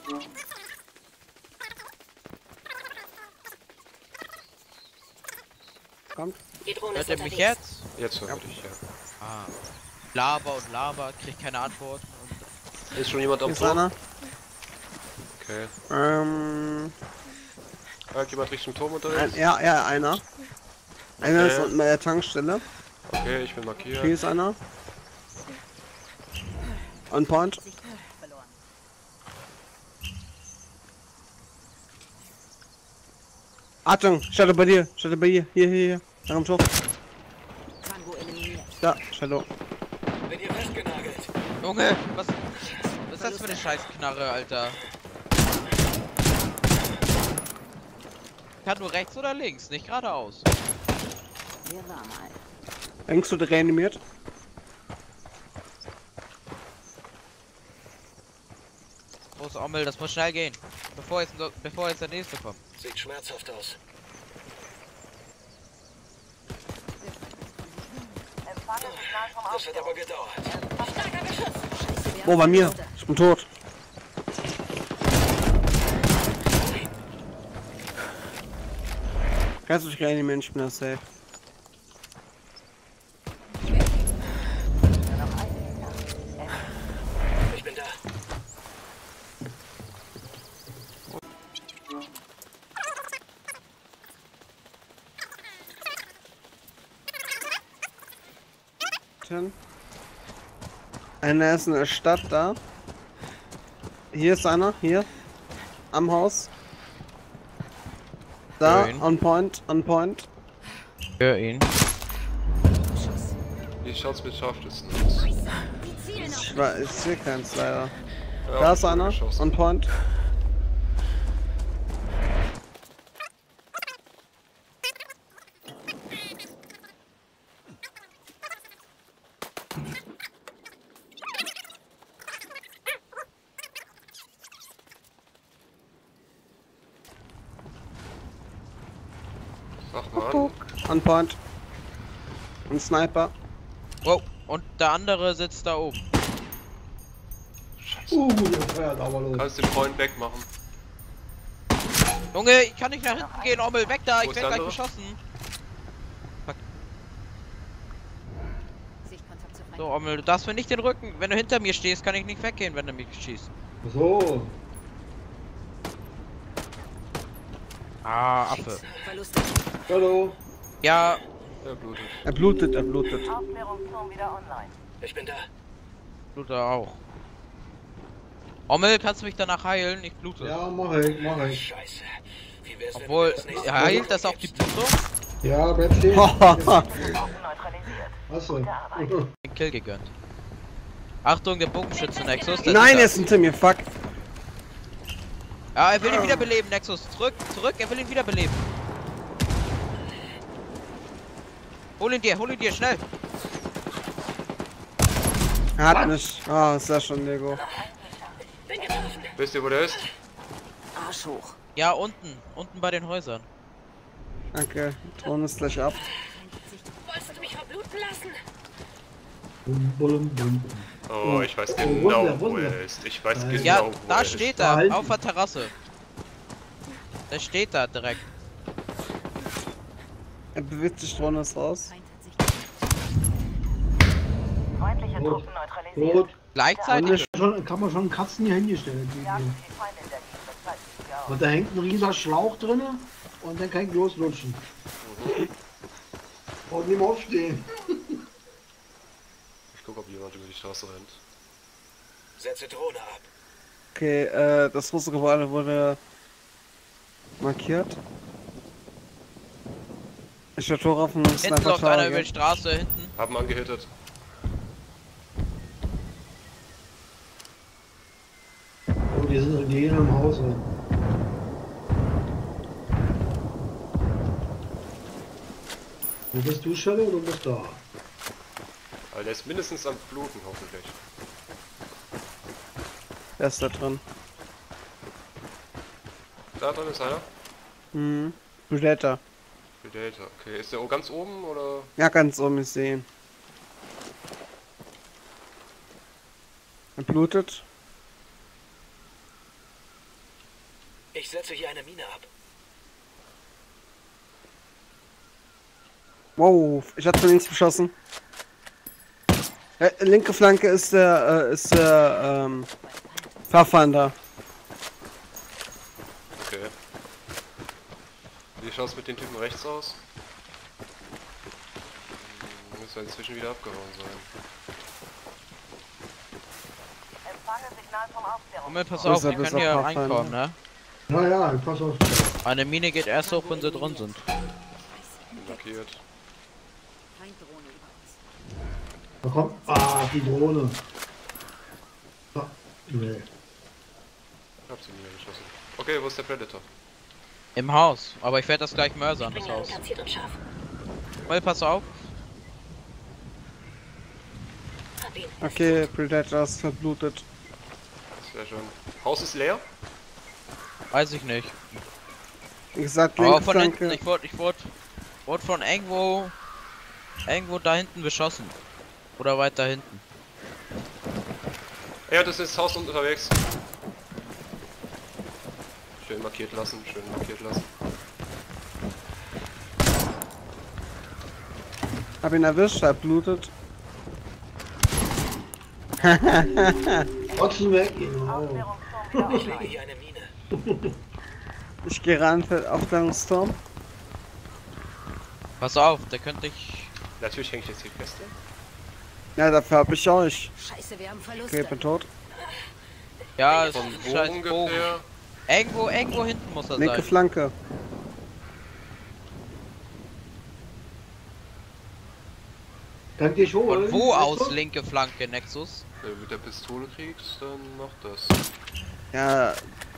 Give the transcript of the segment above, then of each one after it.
Kommt. Hört ihr mich jetzt? Jetzt höre ich, ja. Ah. Laber und Laber, kriegt keine Antwort. Ist schon jemand am Ist Tor? einer. Okay. Jemand Richtung Turm unterwegs? Ja, einer. Einer ist unten bei der Tankstelle. Okay, ich bin markiert. Hier ist einer. On point. Achtung, Shadow bei dir. Shadow bei dir. Hier. Da am Tor. Da, Shadow. Junge, was ist das für eine Scheißknarre, Alter? Kann nur rechts oder links, nicht geradeaus. Hängst du reanimiert? Groß Ommel, das muss schnell gehen. Bevor jetzt der nächste kommt. Sieht schmerzhaft aus. Das hat aber gedauert. Oh, bei mir. Ich bin tot. Kannst du dich reanimieren? Ich bin da safe. Ich bin da. Einer ist in der Stadt da. Hier ist einer, hier. Am Haus. Da, Schön. on point. Hör ihn. Wie schaut's mit Scharfschützen aus? Ich sehe keins leider. Ja, Da ist einer, geschossen. on point. Sag mal an. On point. Ein Sniper. Wow, und der andere sitzt da oben. Der feuert aber los. Kannst den Freund wegmachen. Junge, ich kann nicht nach hinten gehen, Ommel, weg da, Wo ich ist werde der gleich andere? beschossen. So, Ommel, du darfst mir nicht den Rücken. Wenn du hinter mir stehst, kann ich nicht weggehen, wenn du mich schießt. So. Ah, Affe. Hallo. Ja, Er blutet. Er blutet. Aufklärungsturm wieder online. Ich bin da. blute auch. Ommel, kannst du mich danach heilen? Ich blute. Ja, mach ich. Scheiße. Wie wär's, wenn Obwohl, wir das nächste heilt das auch die Blutung? Ja, bleib stehen. Waffen neutralisiert. Achso. Gute Arbeit. Den Kill gegönnt. Achtung, der Bogenschütze Nexus. Der Nein, sitzt er ist hinter mir, fuck. da. Ja, er will ihn wiederbeleben, Nexus. Zurück, er will ihn wiederbeleben. Hol ihn dir, schnell. Er hat mich. Ah, ist ja schon, Lego. Wisst ihr, wo der ist? Arsch hoch. Ja, unten bei den Häusern. Danke, Ton ist gleich ab. Wolltest du mich verbluten lassen? Bum. Oh, ich weiß wo ist genau, der? Wo wo ist er der? ist. Ich weiß genau, Ja, wo da er steht ist. Da er, hinten. auf der Terrasse. Der steht da direkt. Er bewegt sich, Drohne ist raus. Feindliche Rot. Truppen neutralisiert. Rot. Gleichzeitig. Kann man schon Katzen hier hingestellt. Jagd die Feinde in der Gegend. Das heißt, ja auch. Und da hängt ein riesiger Schlauch drin und dann kann ich loslutschen. Und nicht mehr aufstehen. Ich guck, ob jemand über die Straße rennt. Setze Drohne ab. Okay, das große Gebäude wurde markiert. Ich höre Tor auf einen Hinten Sniper läuft einer Tower. über die Straße, hinten. Haben angehittet. Oh, die sind die im Haus. Wo bist du, Shadow? Du bist da. Aber der ist mindestens am Bluten, hoffentlich. Wer ist da drin? Da drin ist einer. Predator. Predator. Okay, ist der ganz oben oder? Ja, ganz oben, ich sehe ihn. Er blutet. Ich setze hier eine Mine ab. Wow, ich hatte von links beschossen. Linke Flanke ist der Pathfinder. Okay. Wie schaut es mit den Typen rechts aus? Muss ja inzwischen wieder abgehauen sein. Empfange Signal vom Aufklärung. Ommel, pass auf, Ist er wir bis können hier auf Pathfinder? reinkommen, ne? Ja, pass auf. Eine Mine geht erst hoch, wenn sie drin sind. Bin markiert. Da kommt. Ah, die Drohne. Ah, nee. Hab sie mir geschossen. Okay, wo ist der Predator? Im Haus, aber ich werde das gleich mörsern, das Haus. Platziert und scharf. Ommel, pass auf. Hab ihn. Okay, Predator ist verblutet. Sehr schön. Haus ist leer? Weiß ich nicht. Wie gesagt, Aber linke von hinten, Flanke. ich wurde von irgendwo da hinten beschossen. Oder weiter hinten. Ja, das ist das Haus unterwegs. Schön markiert lassen, schön markiert lassen. Hab ihn erwischt, er blutet. Trotzdem weg. Genau. Aufklärungsturm wieder Ich lege online. hier eine Mine. Ich gehe ran für Aufklärungsturm. Pass auf, der könnte dich. Natürlich hänge ich jetzt hier fest. Ja, dafür hab ich euch. Scheiße, wir haben Verluste. Okay, ich bin tot. Ja, ist Von ein wo scheiß Bogen. ungefähr? Irgendwo hinten muss er Linke sein. Flanke. Kann ich dich holen? Und wo aus linke Flanke, Nexus? Wenn du mit der Pistole kriegst, dann mach das. Ja,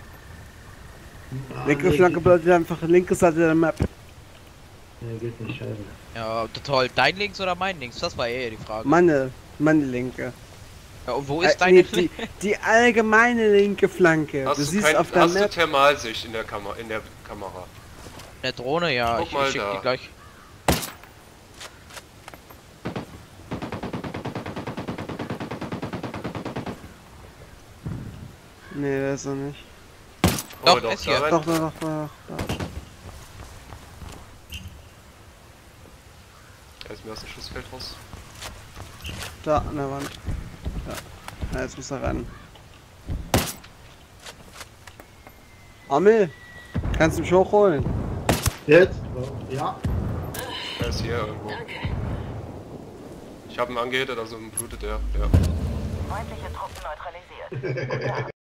Ah, linke nee, Flanke geht bedeutet einfach linke Seite der Map. nicht. Nee, geht nicht, scheiße. Ja, toll. Dein links oder mein links? Das war eher die Frage. Meine linke. Ja, und wo ist deine Nee, die allgemeine linke Flanke. Hast du du, siehst auf der hast du Map. Thermalsicht in der Kamera? Eine Drohne, ja. Guck mal Ich schick da. die gleich. Nee, das ist er nicht. Doch, doch, ist hier. da rein. Doch. Er ist mir aus dem Schussfeld raus. Da an der Wand. Ja, jetzt muss er ran. Ammel, kannst du mich hochholen? Jetzt? Ja. Er ist hier irgendwo. Danke. Ich habe ihn angehittet, also blutet er. Ja. Feindliche Truppen neutralisiert.